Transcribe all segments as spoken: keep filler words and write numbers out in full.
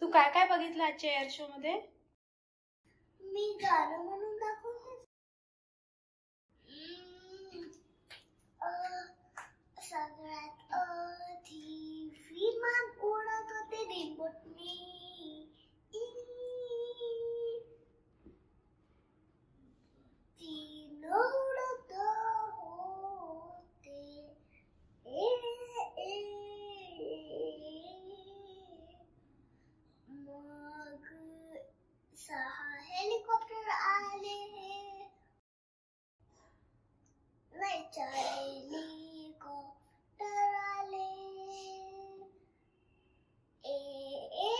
तू काय काय बघितलं आजच्या एअर शो मध्ये? मी गाणं म्हणून दाखवते. सगळ्यात आधी विमान उडत होते रिमोटने. तीन उडत होते. ए ए मग सहा हेलिकॉप्टर आले. नाही चार हेलिकॉप्टर आले. ए ए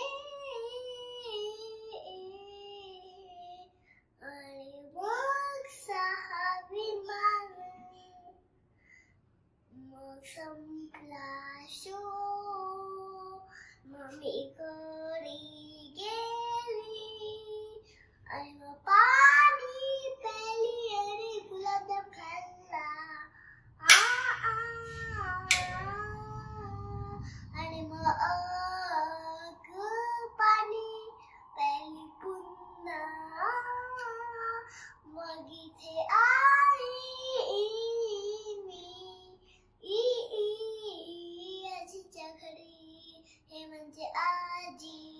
आणि मग सहा विमान. मग संपला शो. मग मी घरी गेली आणि मग पाणी प्याली आणि गुलाबजाम खाल्ला. आ आ आणि मग अग पाणी प्याली पुन्हा. मग इथे आली मी ई ई आजीच्या घरी. हे म्हणजे आजी.